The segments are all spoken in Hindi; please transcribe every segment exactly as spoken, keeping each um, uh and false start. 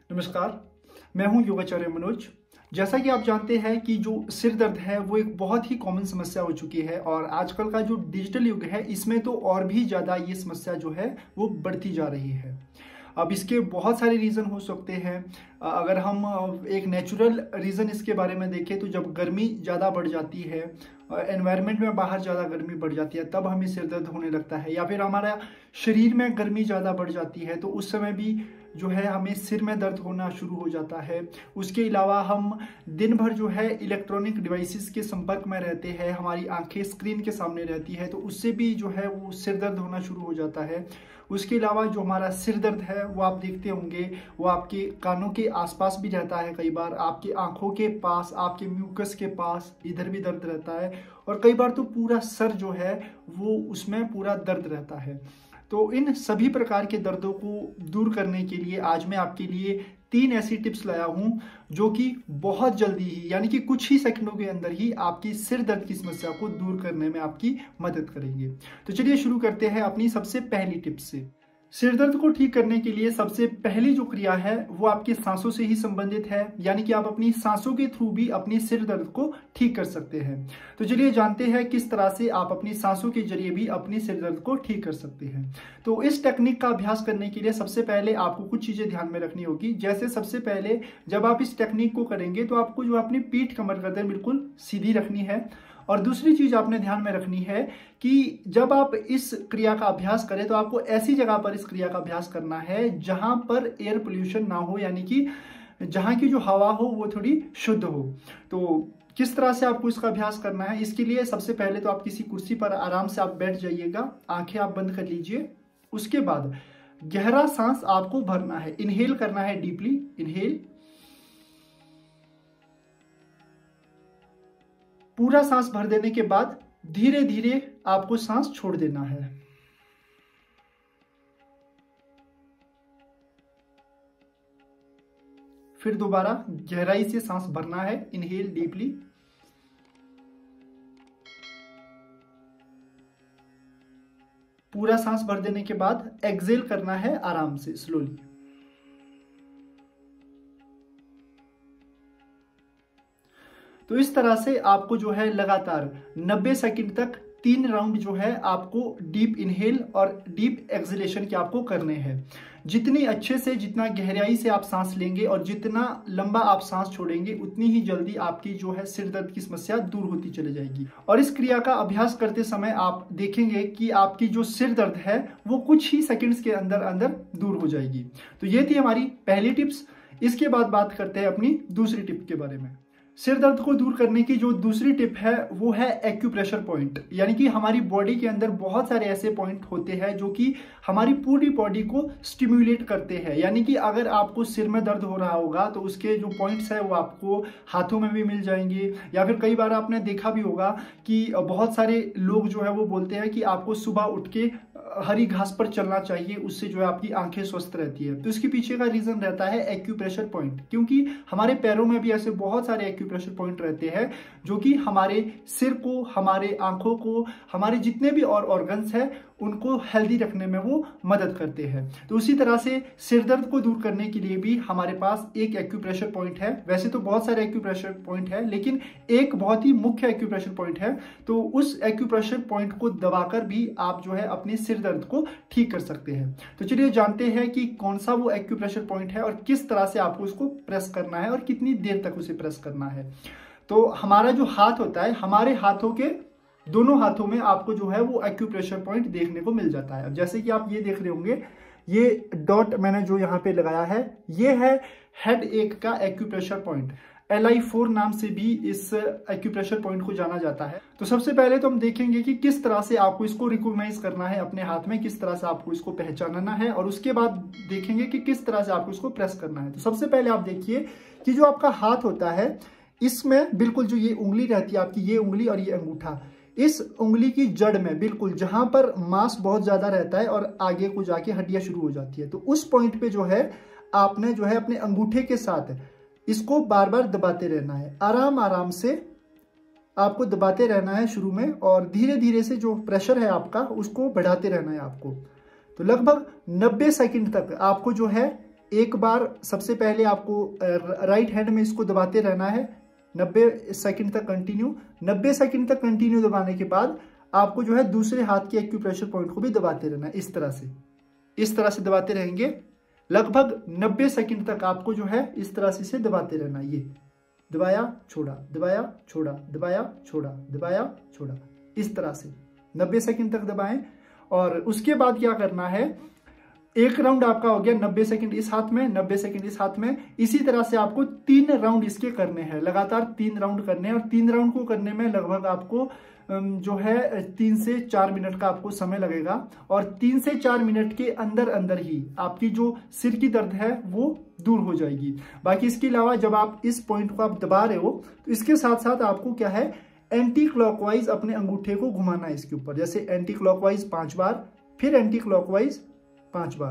नमस्कार, मैं हूं योगाचार्य मनोज। जैसा कि आप जानते हैं कि जो सिर दर्द है वो एक बहुत ही कॉमन समस्या हो चुकी है और आजकल का जो डिजिटल युग है इसमें तो और भी ज़्यादा ये समस्या जो है वो बढ़ती जा रही है। अब इसके बहुत सारे रीज़न हो सकते हैं। अगर हम एक नेचुरल रीज़न इसके बारे में देखें तो जब गर्मी ज़्यादा बढ़ जाती है, एनवायरनमेंट में बाहर ज़्यादा गर्मी बढ़ जाती है, तब हमें सिर दर्द होने लगता है। या फिर हमारा शरीर में गर्मी ज़्यादा बढ़ जाती है तो उस समय भी जो है हमें सिर में दर्द होना शुरू हो जाता है। उसके अलावा हम दिन भर जो है इलेक्ट्रॉनिक डिवाइसेस के संपर्क में रहते हैं, हमारी आंखें स्क्रीन के सामने रहती है तो उससे भी जो है वो सिर दर्द होना शुरू हो जाता है। उसके अलावा जो हमारा सिर दर्द है वो आप देखते होंगे वो आपके कानों के आसपास भी रहता है, कई बार आपकी आंखों के पास, आपके म्यूकस के पास इधर भी दर्द रहता है और कई बार तो पूरा सर जो है वो उसमें पूरा दर्द रहता है। तो इन सभी प्रकार के दर्दों को दूर करने के लिए आज मैं आपके लिए तीन ऐसी टिप्स लाया हूं जो कि बहुत जल्दी ही यानी कि कुछ ही सेकंडों के अंदर ही आपकी सिर दर्द की समस्या को दूर करने में आपकी मदद करेंगे। तो चलिए शुरू करते हैं अपनी सबसे पहली टिप्स से। सिर दर्द को ठीक करने के लिए सबसे पहली जो क्रिया है वो आपकी सांसों से ही संबंधित है, यानी कि आप अपनी सांसों के थ्रू भी अपनी सिर दर्द को ठीक कर सकते हैं। तो चलिए जानते हैं किस तरह से आप अपनी सांसों के जरिए भी अपनी सिर दर्द को ठीक कर सकते हैं। तो इस टेक्निक का अभ्यास करने के लिए सबसे पहले आपको कुछ चीजें ध्यान में रखनी होगी। जैसे सबसे पहले जब आप इस टेक्निक को करेंगे तो आपको जो अपनी पीठ कमर गर्दन बिल्कुल सीधी रखनी है और दूसरी चीज आपने ध्यान में रखनी है कि जब आप इस क्रिया का अभ्यास करें तो आपको ऐसी जगह पर इस क्रिया का अभ्यास करना है जहां पर एयर पोल्यूशन ना हो, यानी कि जहां की जो हवा हो वो थोड़ी शुद्ध हो। तो किस तरह से आपको इसका अभ्यास करना है, इसके लिए सबसे पहले तो आप किसी कुर्सी पर आराम से आप बैठ जाइएगा, आंखें आप बंद कर लीजिए। उसके बाद गहरा सांस आपको भरना है, इनहेल करना है डीपली, इनहेल, पूरा सांस भर देने के बाद धीरे धीरे आपको सांस छोड़ देना है। फिर दोबारा गहराई से सांस भरना है, इनहेल डीपली, पूरा सांस भर देने के बाद एक्सहेल करना है आराम से, स्लोली। तो इस तरह से आपको जो है लगातार नब्बे सेकंड तक तीन राउंड जो है आपको डीप इनहेल और डीप एक्सहेलेशन के आपको करने हैं। जितनी अच्छे से, जितना गहराई से आप सांस लेंगे और जितना लंबा आप सांस छोड़ेंगे उतनी ही जल्दी आपकी जो है सिर दर्द की समस्या दूर होती चली जाएगी। और इस क्रिया का अभ्यास करते समय आप देखेंगे कि आपकी जो सिर दर्द है वो कुछ ही सेकंड्स के अंदर अंदर दूर हो जाएगी। तो ये थी हमारी पहली टिप्स। इसके बाद बात करते हैं अपनी दूसरी टिप के बारे में। सिर दर्द को दूर करने की जो दूसरी टिप है वो है एक्यूप्रेशर पॉइंट, यानी कि हमारी बॉडी के अंदर बहुत सारे ऐसे पॉइंट होते हैं जो कि हमारी पूरी बॉडी को स्टिम्युलेट करते हैं। यानी कि अगर आपको सिर में दर्द हो रहा होगा तो उसके जो पॉइंट्स है वो आपको हाथों में भी मिल जाएंगे, या फिर कई बार आपने देखा भी होगा कि बहुत सारे लोग जो है वो बोलते हैं कि आपको सुबह उठ के हरी घास पर चलना चाहिए, उससे जो है आपकी आंखें स्वस्थ रहती है। तो इसके पीछे का रीजन रहता है एक्यूप्रेशर पॉइंट, क्योंकि हमारे पैरों में भी ऐसे बहुत सारे एक्यूप्रेशर पॉइंट रहते हैं जो कि हमारे सिर को, हमारे आंखों को, हमारे जितने भी और ऑर्गन्स हैं उनको हेल्दी रखने में वो मदद करते हैं। तो उसी तरह से सिर दर्द को दूर करने के लिए भी हमारे पास एक एक्यूप्रेशर पॉइंट है। वैसे तो बहुत सारे एक्यूप्रेशर पॉइंट है लेकिन एक बहुत ही मुख्य एक्यूप्रेशर पॉइंट है। तो उस एक्यूप्रेशर पॉइंट को दबाकर भी आप जो है अपने सिर दर्द को ठीक कर सकते हैं। तो चलिए जानते हैं कि कौन सा वो एक्यूप्रेशर पॉइंट है और किस तरह से आपको उसको प्रेस करना है और कितनी देर तक उसे प्रेस करना है। तो हमारा जो हाथ होता है, हमारे हाथों के दोनों हाथों में आपको जो है वो एक्यूप्रेशर पॉइंट देखने को मिल जाता है। अब जैसे कि आप ये देख रहे होंगे, ये डॉट मैंने जो यहाँ पे लगाया है ये है हेड एक का acupressure point. L I four नाम से भी इस एक्यूप्रेशर पॉइंट को जाना जाता है। तो सबसे पहले तो हम देखेंगे कि किस तरह से आपको इसको रिकॉग्नाइज करना है अपने हाथ में, किस तरह से आपको इसको पहचानना है, और उसके बाद देखेंगे कि किस तरह से आपको इसको प्रेस करना है। तो सबसे पहले आप देखिए कि जो आपका हाथ होता है इसमें बिल्कुल जो ये उंगली रहती है आपकी, ये उंगली और ये अंगूठा, इस उंगली की जड़ में बिल्कुल जहां पर मांस बहुत ज्यादा रहता है और आगे को जाके हड्डियां शुरू हो जाती है, तो उस पॉइंट पे जो है आपने जो है अपने अंगूठे के साथ इसको बार बार दबाते रहना है। आराम आराम से आपको दबाते रहना है शुरू में, और धीरे धीरे से जो प्रेशर है आपका उसको बढ़ाते रहना है आपको। तो लगभग नब्बे सेकंड तक आपको जो है एक बार सबसे पहले आपको राइट हैंड में इसको दबाते रहना है नब्बे सेकंड तक कंटिन्यू। नब्बे सेकंड तक कंटिन्यू दबाने के बाद आपको जो है दूसरे हाथ के एक्यूप्रेशर पॉइंट को भी दबाते रहना है। इस तरह से इस तरह से दबाते रहेंगे लगभग नब्बे सेकंड तक आपको जो है इस तरह से इसे दबाते रहना। ये दबाया छोड़ा, दबाया छोड़ा, दबाया छोड़ा, दबाया छोड़ा, इस तरह से नब्बे सेकंड तक दबाएं। और उसके बाद क्या करना है, एक राउंड आपका हो गया नब्बे सेकंड इस हाथ में, नब्बे सेकंड इस हाथ में। इसी तरह से आपको तीन राउंड इसके करने हैं, लगातार तीन राउंड करने हैं। और तीन राउंड को करने में लगभग आपको जो है तीन से चार मिनट का आपको समय लगेगा। और तीन से चार मिनट के अंदर अंदर ही आपकी जो सिर की दर्द है वो दूर हो जाएगी। बाकी इसके अलावा जब आप इस पॉइंट को आप दबा रहे हो तो इसके साथ साथ आपको क्या है, एंटी क्लॉकवाइज अपने अंगूठे को घुमाना है इसके ऊपर। जैसे एंटी क्लॉकवाइज पांच बार, फिर एंटी क्लॉकवाइज पांच बार,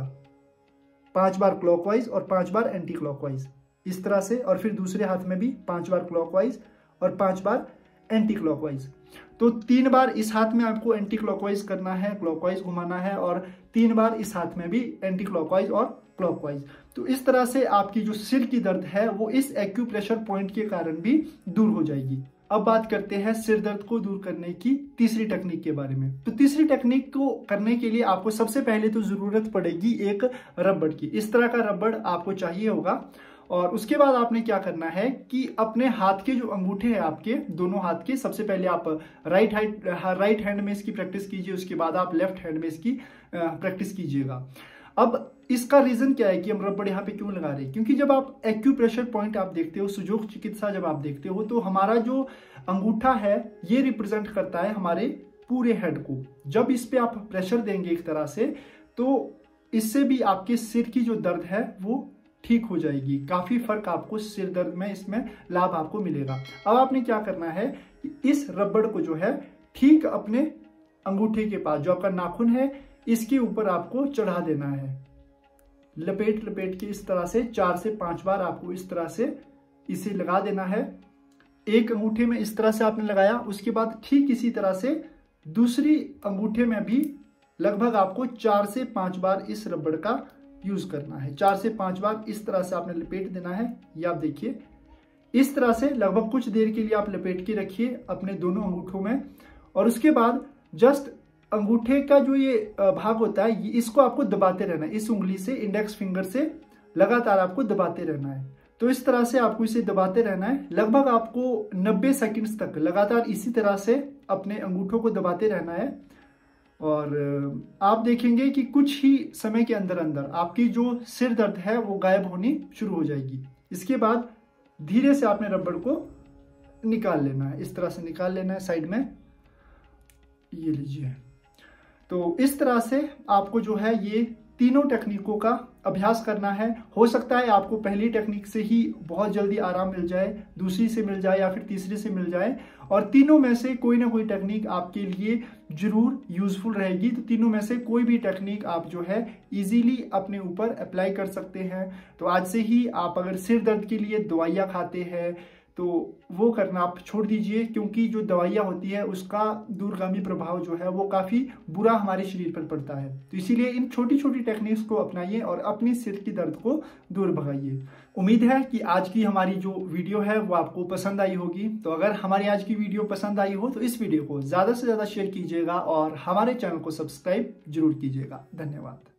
पांच बार क्लॉकवाइज और पांच बार एंटी क्लॉकवाइज, इस तरह से। और फिर दूसरे हाथ में भी पांच बार क्लॉकवाइज और पांच बार एंटी क्लॉकवाइज। तो तीन बार इस हाथ में आपको एंटी क्लॉकवाइज करना है, क्लॉकवाइज घुमाना है, और तीन बार इस हाथ में भी एंटी क्लॉकवाइज और क्लॉकवाइज। तो इस तरह से आपकी जो सिर की दर्द है वो इस एक्यूप्रेशर पॉइंट के कारण भी दूर हो जाएगी। अब बात करते हैं सिर दर्द को दूर करने की तीसरी टेक्निक के बारे में। तो तीसरी टेक्निक को करने के लिए आपको सबसे पहले तो जरूरत पड़ेगी एक रबड़ की। इस तरह का रबड़ आपको चाहिए होगा। और उसके बाद आपने क्या करना है कि अपने हाथ के जो अंगूठे हैं आपके दोनों हाथ के, सबसे पहले आप राइट हैंड राइट हैंड में इसकी प्रैक्टिस कीजिए, उसके बाद आप लेफ्ट हैंड में इसकी प्रैक्टिस कीजिएगा। अब इसका रीजन क्या है कि हम रबड़ यहाँ पे क्यों लगा रहे हैं, क्योंकि जब आप एक्यूप्रेशर पॉइंट आप देखते हो, सुजोग चिकित्सा जब आप देखते हो, तो हमारा जो अंगूठा है ये रिप्रेजेंट करता है हमारे पूरे हेड को। जब इस पे आप प्रेशर देंगे एक तरह से, तो इससे भी आपके सिर की जो दर्द है वो ठीक हो जाएगी। काफी फर्क आपको सिर दर्द में इसमें लाभ आपको मिलेगा। अब आपने क्या करना है कि इस रबड़ को जो है ठीक अपने अंगूठे के पास, जो आपका नाखून है, इसके ऊपर आपको चढ़ा देना है। लपेट लपेट के इस तरह से चार से पांच बार आपको इस तरह से इसे लगा देना है। एक अंगूठे में इस तरह से आपने लगाया, उसके बाद ठीक इसी तरह से दूसरी अंगूठे में भी लगभग आपको चार से पांच बार इस रबड़ का यूज करना है। चार से पांच बार इस तरह से आपने लपेट देना है। ये आप देखिए इस तरह से लगभग कुछ देर के लिए आप लपेट के रखिए अपने दोनों अंगूठों में। और उसके बाद जस्ट अंगूठे का जो ये भाग होता है, ये इसको आपको दबाते रहना है। इस उंगली से, इंडेक्स फिंगर से लगातार आपको दबाते रहना है। तो इस तरह से आपको इसे दबाते रहना है। लगभग आपको नब्बे सेकंड्स तक लगातार इसी तरह से अपने अंगूठों को दबाते रहना है। और आप देखेंगे कि कुछ ही समय के अंदर अंदर आपकी जो सिर दर्द है वो गायब होनी शुरू हो जाएगी। इसके बाद धीरे से आपने रबड़ को निकाल लेना है, इस तरह से निकाल लेना है साइड में। ये लीजिए। तो इस तरह से आपको जो है ये तीनों टेक्निकों का अभ्यास करना है। हो सकता है आपको पहली टेक्निक से ही बहुत जल्दी आराम मिल जाए, दूसरी से मिल जाए या फिर तीसरी से मिल जाए, और तीनों में से कोई ना कोई टेक्निक आपके लिए जरूर यूजफुल रहेगी। तो तीनों में से कोई भी टेक्निक आप जो है इजीली अपने ऊपर अप्लाई कर सकते हैं। तो आज से ही आप अगर सिर दर्द के लिए दवाइयाँ खाते हैं तो वो करना आप छोड़ दीजिए, क्योंकि जो दवाइयाँ होती है उसका दूरगामी प्रभाव जो है वो काफ़ी बुरा हमारे शरीर पर पड़ता है। तो इसीलिए इन छोटी छोटी टेक्निक्स को अपनाइए और अपनी सिर की दर्द को दूर भगाइए। उम्मीद है कि आज की हमारी जो वीडियो है वो आपको पसंद आई होगी। तो अगर हमारी आज की वीडियो पसंद आई हो तो इस वीडियो को ज़्यादा से ज़्यादा शेयर कीजिएगा और हमारे चैनल को सब्सक्राइब जरूर कीजिएगा। धन्यवाद।